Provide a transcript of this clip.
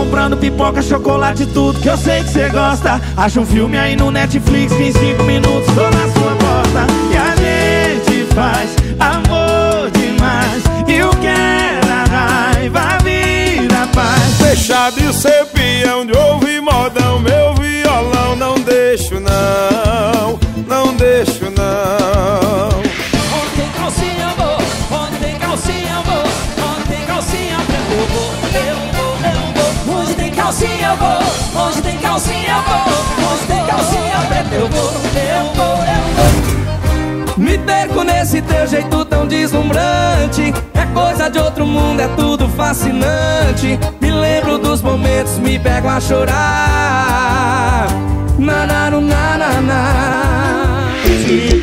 comprando pipoca, chocolate, tudo que eu sei que cê gosta. Acha um filme aí no Netflix que em 5 minutos tô na sua porta. E a gente faz amor demais, e o que era raiva vira paz. Deixar de ser peão, de ouvir modão, meu violão. Não deixo não, não deixo não. Onde tem calcinha eu vou, onde tem calcinha eu vou, onde tem calcinha preta eu vou, eu vou, eu vou. Onde tem calcinha eu vou, onde tem calcinha eu vou, onde tem calcinha preta eu vou, eu vou, eu vou. Me perco nesse teu jeito tão deslumbrante, é coisa de outro mundo, é tudo fascinante. Me lembro dos momentos, me pego a chorar. Na na na na na.